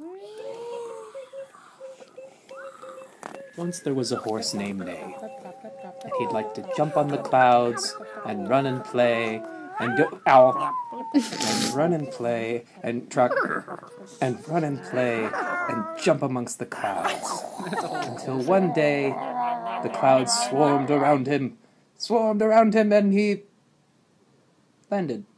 Once there was a horse named Neigh, and he'd like to jump on the clouds and run and play and and run and play and run and play and jump amongst the clouds until one day the clouds swarmed around him and he landed.